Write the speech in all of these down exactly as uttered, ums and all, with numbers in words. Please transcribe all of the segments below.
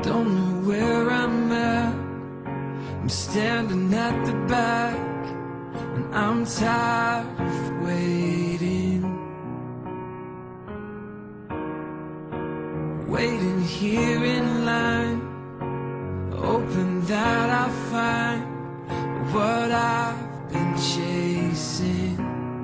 don't know where I'm at. I'm standing at the back, and I'm tired of waiting. Waiting here in line, hoping that I find what I've been chasing.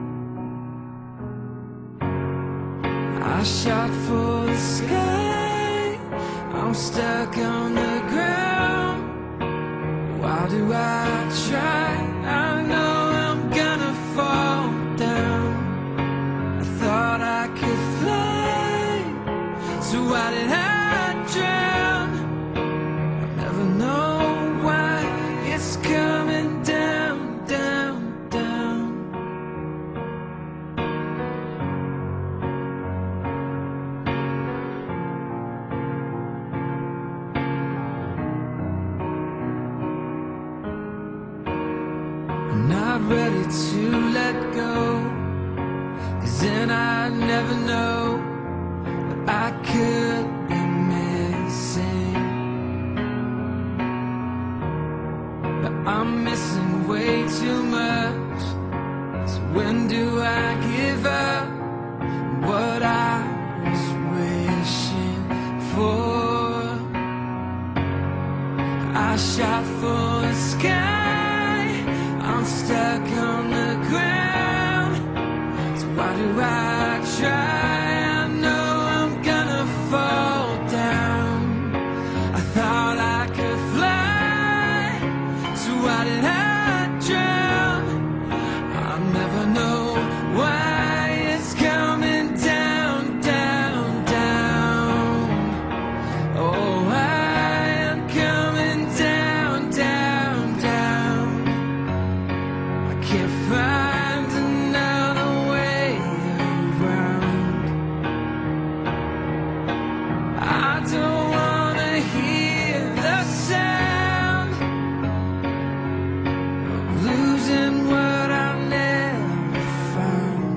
I shot for the sky, I'm stuck on the ground. Why do I try? I know I'm gonna fall down. I thought I could fly, so why did I drown? I never know why it's coming down, down, down. I'm not ready to let go, 'cause then I'd never know what I could be missing. But I'm missing way too much, so when do I give up what I was wishing for? I shot for the sky, I'm stuck on the ground. So why do I try? I know I'm gonna fall down. I thought I could fly, so why did I drown? I'll never know why it's coming down, down, down. Oh, I am coming down, down, down. I can't find another way around. I don't wanna hear the sound of losing what I never found.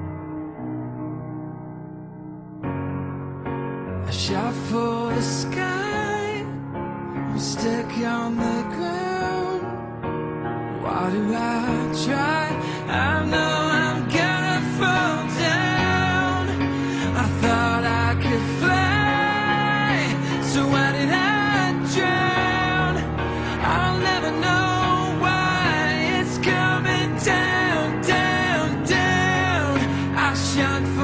I shot for the sky, I'm stuck on the ground. Why do I try? I know I'm gonna fall down. I thought I could fly, so why did I drown? I'll never know why it's coming down, down, down. I shot for